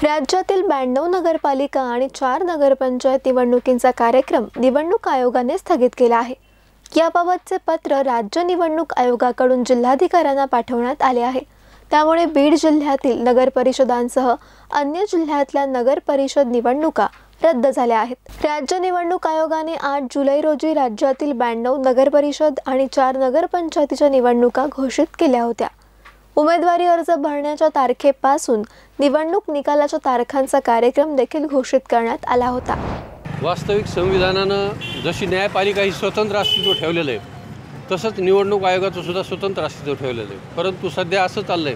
राज्यातील 92 नगरपालिका आणि 4 नगरपंचायत निवडणुकींचा कार्यक्रम निवडणूक आयोगाने स्थगित केला आहे। याबाबतचे पत्र राज्य निवडणूक आयोगाकडून जिल्हाधिकाऱ्यांना पाठवण्यात आले आहे। त्यामुळे बीड जिल्ह्यातील नगरपरिषदांसह अन्य जिल्ह्यातल्या नगरपरिषद निवडणुका रद्द झाल्या आहेत। राज्य निवडणूक आयोगाने 8 जुलै रोजी राज्यातील 92 नगरपरिषद आणि 4 नगरपंचायतीच्या निवडणुका घोषित केल्या होत्या। उमेदवारी अर्ज भरण्याच्या तारखेपासून निवडणूक निकालाच्या तारखांचा कार्यक्रम देखील घोषित करण्यात आला होता। वास्तविक संविधानानं जशी न्यायपालिका ही स्वतंत्र अस्तित्व ठेवलेलं आहे तसंच निवडणूक आयोगाचं सुद्धा स्वतंत्र अस्तित्व ठेवलेलं आहे। परंतु सध्या असं चाललंय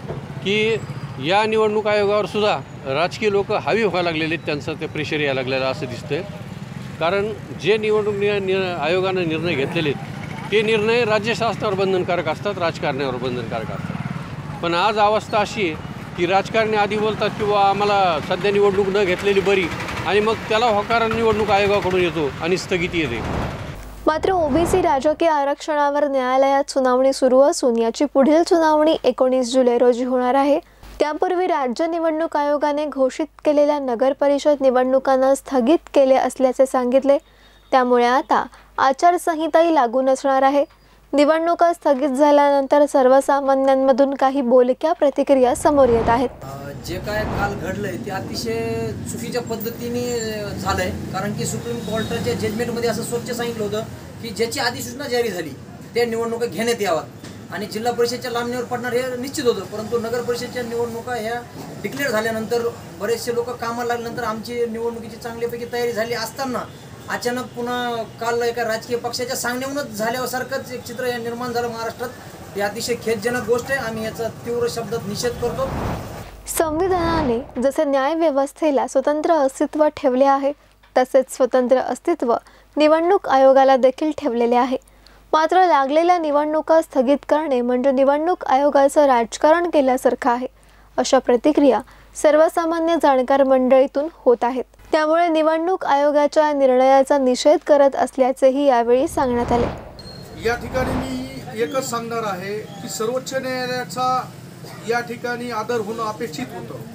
की या निवडणूक आयोगावर सुद्धा राजकीय लोक हावी व्हायला लागलेले आहेत, त्यांचं ते प्रेशर यायला लागलेलं असं दिसतंय। कारण जे निवडणूक आयोगाने निर्णय घेतलेले आहेत ते निर्णय राज्य शासनावर बंधनकारक असतात, राजकारण्यावर बंधनकारक असतात। पण आज अवस्था अशी आहे की राजकारणी आधी बोलतात किंवा आम्हाला सध्या निवडणूक न घेतलेली बरी, आणि मग त्याला होकार निवडणूक आयोगाकडून येतो आणि स्थगिती येते। मात्र ओबीसी राजकीय आरक्षणावर न्यायालयात सुनावणी सुरू असून याची पुढील सुनावणी 19 जुलै रोजी होणार आहे। त्यापूर्वी राज्य निवडणूक आयोगाने घोषित केलेल्या नगरपरिषद निवडणुकांना स्थगित केले असल्याचे सांगितले। त्यामुळे आता आचारसंहिताही लागू नसणार आहे। निवडणुका स्थगित झाल्यानंतर सर्वसामान्यांमधून काही बोलक्या प्रतिक्रिया समोर येत आहेत। जे काय काल घडलंय ते अतिशय चुकीच्या पद्धतीने झालंय। कारण की सुप्रीम कोर्टाच्या जजमेंटमध्ये असं स्वच्छ सांगितलं होतं की ज्याची अधिसूचना जारी झाली त्या निवडणुका घेण्यात याव्यात आणि जिल्हा परिषदेच्या लांबणीवर पडणार हे निश्चित होतं। परंतु नगर परिषदेच्या निवडणुका ह्या डिक्लेअर झाल्यानंतर बरेचसे लोक कामाला लागल्यानंतर आमची निवडणुकीची चांगल्यापैकी तयारी झाली असताना अचानक पुन्हा काल एका राजकीय पक्षाच्या सांगण्यावरूनच झाल्यासारखंच एक चित्र निर्माण झालं महाराष्ट्रात। ही अतिशय खेदजनक गोष्ट आहे। आम्ही याचा तीव्र शब्दात निषेध करतो। संविधानाने जसे न्याय व्यवस्थेला स्वतंत्र अस्तित्व ठेवले आहे तसेच स्वतंत्र अस्तित्व निवडणूक आयोगाला देखील ठेवलेले आहे। मात्र लागलेल्या निवडणुका स्थगित करणे म्हणजे निवडणूक आयोगाचं राजकारण केल्यासारखं आहे, अशा प्रतिक्रिया सर्वसामान्य जाणकार मंडळीतून होत आहेत। त्यामुळे निवडणूक आयोगाच्या निर्णयाचा निषेध करत असल्याचेही यावेळी सांगण्यात आले। या ठिकाणी मी एकच सांगणार आहे की सर्वोच्च न्यायालयाचा या ठिकाणी आदर होणं अपेक्षित होतं।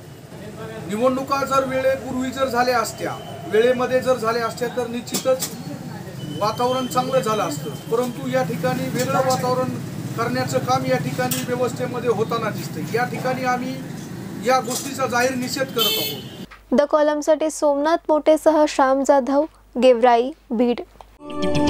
निवडणुका जर वेळेपूर्वी जर झाल्या असत्या, वेळेमध्ये जर झाल्या असत्या तर निश्चितच वातावरण चांगलं झालं असतं। परंतु या ठिकाणी वेगळं वातावरण करण्याचं काम या ठिकाणी व्यवस्थेमध्ये होताना दिसतं। या ठिकाणी आम्ही या गोष्टीचा जाहीर निषेध करत आहोत। द कॉलमसाठी सोमनाथ मोटेसह श्याम जाधव, गेवराई, बीड।